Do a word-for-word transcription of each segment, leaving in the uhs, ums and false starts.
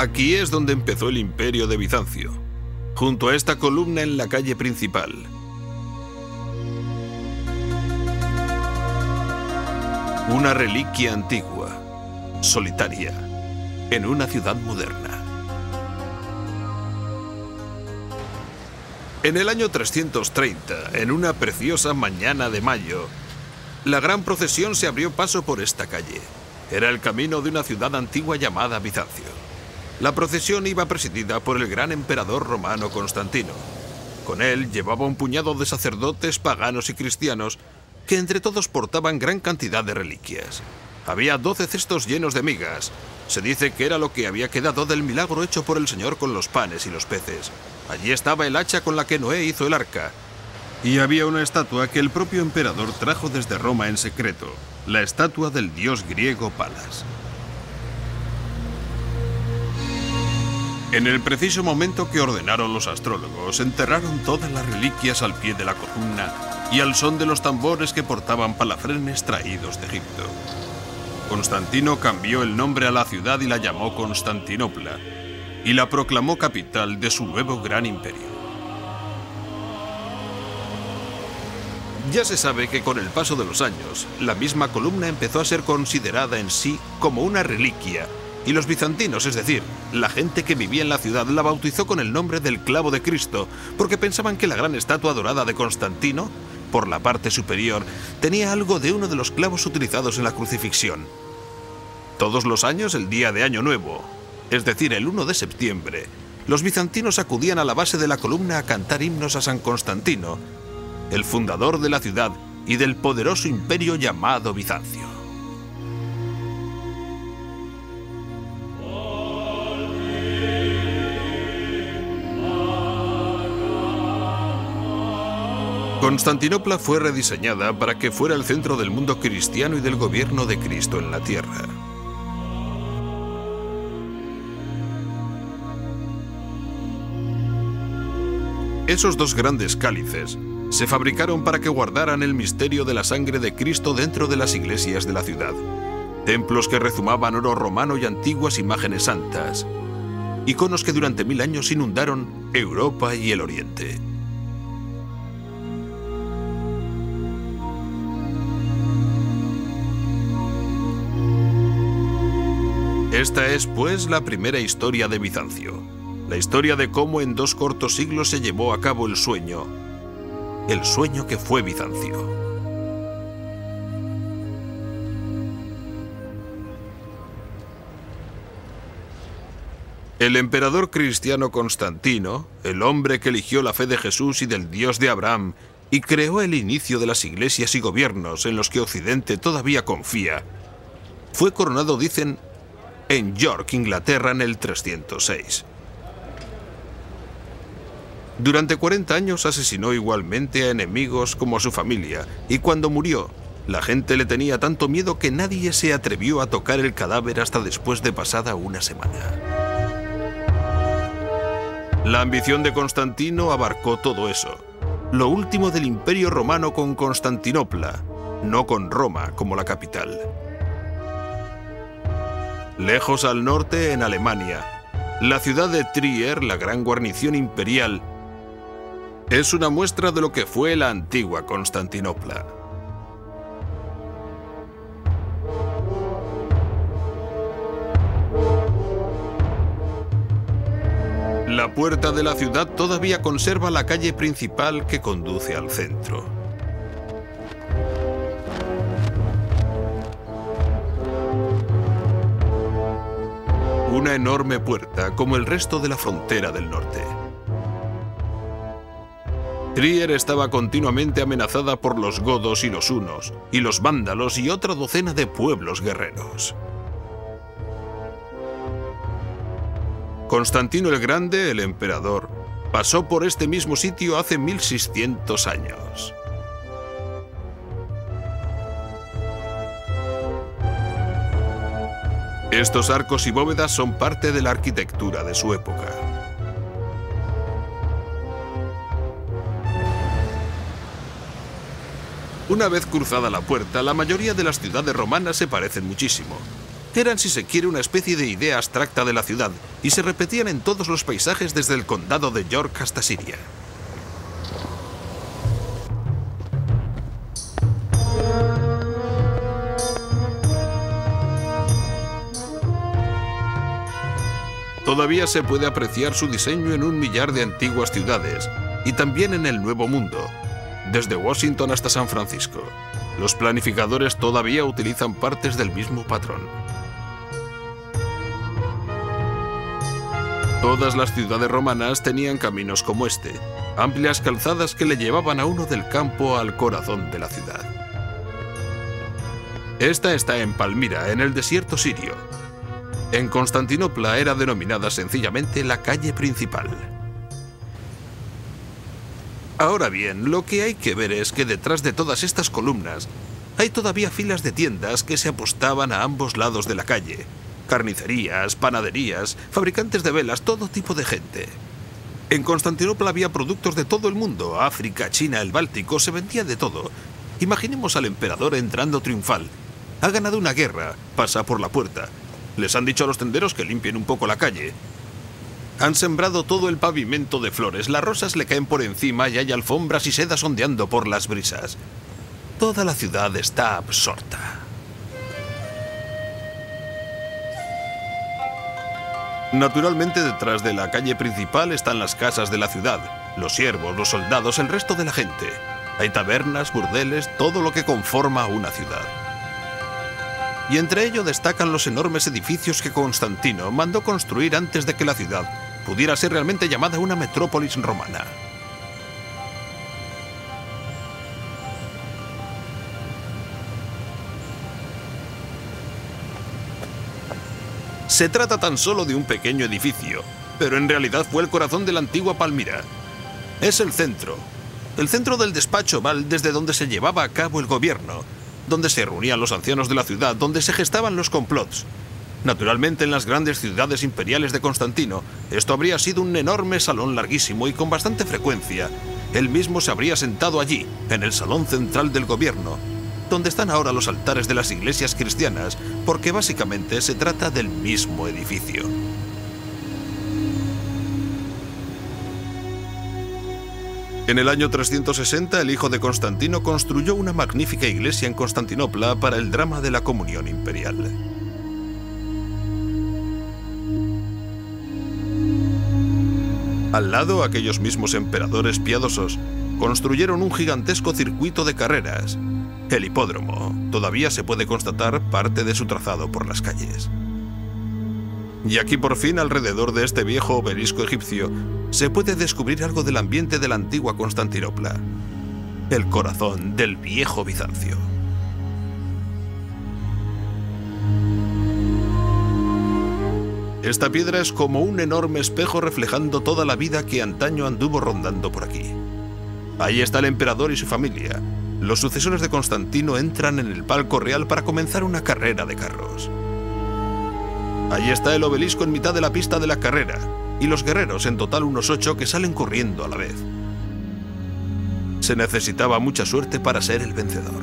Aquí es donde empezó el imperio de Bizancio, junto a esta columna en la calle principal. Una reliquia antigua, solitaria, en una ciudad moderna. En el año trescientos treinta, en una preciosa mañana de mayo, la gran procesión se abrió paso por esta calle. Era el camino de una ciudad antigua llamada Bizancio. La procesión iba presidida por el gran emperador romano Constantino. Con él llevaba un puñado de sacerdotes paganos y cristianos que entre todos portaban gran cantidad de reliquias. Había doce cestos llenos de migas. Se dice que era lo que había quedado del milagro hecho por el Señor con los panes y los peces. Allí estaba el hacha con la que Noé hizo el arca. Y había una estatua que el propio emperador trajo desde Roma en secreto, la estatua del dios griego Palas. En el preciso momento que ordenaron los astrólogos, enterraron todas las reliquias al pie de la columna y al son de los tambores que portaban palafrenes traídos de Egipto. Constantino cambió el nombre a la ciudad y la llamó Constantinopla, y la proclamó capital de su nuevo gran imperio. Ya se sabe que con el paso de los años, la misma columna empezó a ser considerada en sí como una reliquia, y los bizantinos, es decir, la gente que vivía en la ciudad, la bautizó con el nombre del clavo de Cristo, porque pensaban que la gran estatua dorada de Constantino, por la parte superior, tenía algo de uno de los clavos utilizados en la crucifixión. Todos los años, el día de Año Nuevo, es decir, el uno de septiembre, los bizantinos acudían a la base de la columna a cantar himnos a San Constantino, el fundador de la ciudad y del poderoso imperio llamado Bizancio. Constantinopla fue rediseñada para que fuera el centro del mundo cristiano y del gobierno de Cristo en la tierra. Esos dos grandes cálices se fabricaron para que guardaran el misterio de la sangre de Cristo dentro de las iglesias de la ciudad. Templos que rezumaban oro romano y antiguas imágenes santas. Iconos que durante mil años inundaron Europa y el Oriente. Esta es, pues, la primera historia de Bizancio. La historia de cómo en dos cortos siglos se llevó a cabo el sueño. El sueño que fue Bizancio. El emperador cristiano Constantino, el hombre que eligió la fe de Jesús y del Dios de Abraham, y creó el inicio de las iglesias y gobiernos en los que Occidente todavía confía, fue coronado, dicen, en York, Inglaterra, en el trescientos seis. Durante cuarenta años asesinó igualmente a enemigos como a su familia, y cuando murió, la gente le tenía tanto miedo que nadie se atrevió a tocar el cadáver hasta después de pasada una semana. La ambición de Constantino abarcó todo eso, lo último del Imperio Romano con Constantinopla, no con Roma como la capital. Lejos al norte, en Alemania, la ciudad de Trier, la gran guarnición imperial, es una muestra de lo que fue la antigua Constantinopla. La puerta de la ciudad todavía conserva la calle principal que conduce al centro. Una enorme puerta, como el resto de la frontera del norte. Trier estaba continuamente amenazada por los godos y los hunos, y los vándalos y otra docena de pueblos guerreros. Constantino el Grande, el emperador, pasó por este mismo sitio hace mil seiscientos años. Estos arcos y bóvedas son parte de la arquitectura de su época. Una vez cruzada la puerta, la mayoría de las ciudades romanas se parecen muchísimo. Eran, si se quiere, una especie de idea abstracta de la ciudad y se repetían en todos los paisajes desde el condado de York hasta Siria. Todavía se puede apreciar su diseño en un millar de antiguas ciudades y también en el Nuevo Mundo, desde Washington hasta San Francisco. Los planificadores todavía utilizan partes del mismo patrón. Todas las ciudades romanas tenían caminos como este, amplias calzadas que le llevaban a uno del campo al corazón de la ciudad. Esta está en Palmira, en el desierto sirio. En Constantinopla era denominada sencillamente la calle principal. Ahora bien, lo que hay que ver es que detrás de todas estas columnas hay todavía filas de tiendas que se apostaban a ambos lados de la calle. Carnicerías, panaderías, fabricantes de velas, todo tipo de gente. En Constantinopla había productos de todo el mundo, África, China, el Báltico, se vendía de todo. Imaginemos al emperador entrando triunfal. Ha ganado una guerra, pasa por la puerta. Les han dicho a los tenderos que limpien un poco la calle. Han sembrado todo el pavimento de flores, las rosas le caen por encima y hay alfombras y sedas ondeando por las brisas. Toda la ciudad está absorta. Naturalmente, detrás de la calle principal están las casas de la ciudad, los siervos, los soldados, el resto de la gente. Hay tabernas, burdeles, todo lo que conforma una ciudad. Y entre ello destacan los enormes edificios que Constantino mandó construir antes de que la ciudad pudiera ser realmente llamada una metrópolis romana. Se trata tan solo de un pequeño edificio, pero en realidad fue el corazón de la antigua Palmira. Es el centro, el centro del despacho oval desde donde se llevaba a cabo el gobierno, donde se reunían los ancianos de la ciudad, donde se gestaban los complots. Naturalmente, en las grandes ciudades imperiales de Constantino, esto habría sido un enorme salón larguísimo y con bastante frecuencia. Él mismo se habría sentado allí, en el salón central del gobierno, donde están ahora los altares de las iglesias cristianas, porque básicamente se trata del mismo edificio. En el año trescientos sesenta, el hijo de Constantino construyó una magnífica iglesia en Constantinopla para el drama de la comunión imperial. Al lado, aquellos mismos emperadores piadosos construyeron un gigantesco circuito de carreras. El hipódromo. Todavía se puede constatar parte de su trazado por las calles. Y aquí por fin, alrededor de este viejo obelisco egipcio, se puede descubrir algo del ambiente de la antigua Constantinopla. El corazón del viejo Bizancio. Esta piedra es como un enorme espejo reflejando toda la vida que antaño anduvo rondando por aquí. Ahí está el emperador y su familia. Los sucesores de Constantino entran en el palco real para comenzar una carrera de carros. Allí está el obelisco en mitad de la pista de la carrera, y los guerreros, en total unos ocho, que salen corriendo a la vez. Se necesitaba mucha suerte para ser el vencedor.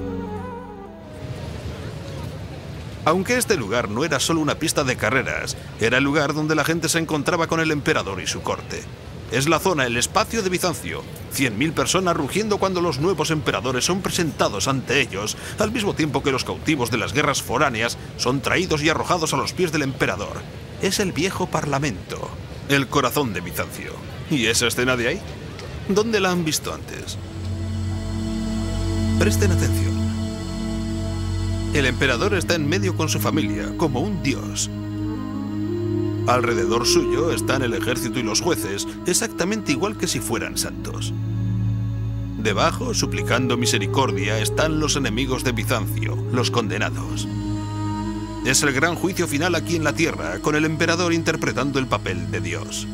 Aunque este lugar no era solo una pista de carreras, era el lugar donde la gente se encontraba con el emperador y su corte. Es la zona, el espacio de Bizancio. Cien mil personas rugiendo cuando los nuevos emperadores son presentados ante ellos, al mismo tiempo que los cautivos de las guerras foráneas son traídos y arrojados a los pies del emperador. Es el viejo parlamento, el corazón de Bizancio. ¿Y esa escena de ahí? ¿Dónde la han visto antes? Presten atención. El emperador está en medio con su familia, como un dios. Alrededor suyo están el ejército y los jueces, exactamente igual que si fueran santos. Debajo, suplicando misericordia, están los enemigos de Bizancio, los condenados. Es el gran juicio final aquí en la tierra, con el emperador interpretando el papel de Dios.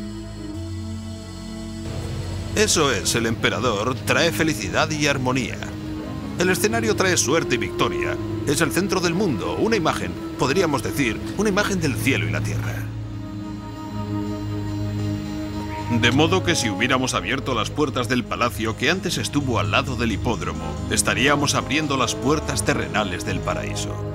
Eso es, el emperador trae felicidad y armonía. El escenario trae suerte y victoria. Es el centro del mundo, una imagen, podríamos decir, una imagen del cielo y la tierra. De modo que si hubiéramos abierto las puertas del palacio que antes estuvo al lado del hipódromo, estaríamos abriendo las puertas terrenales del paraíso.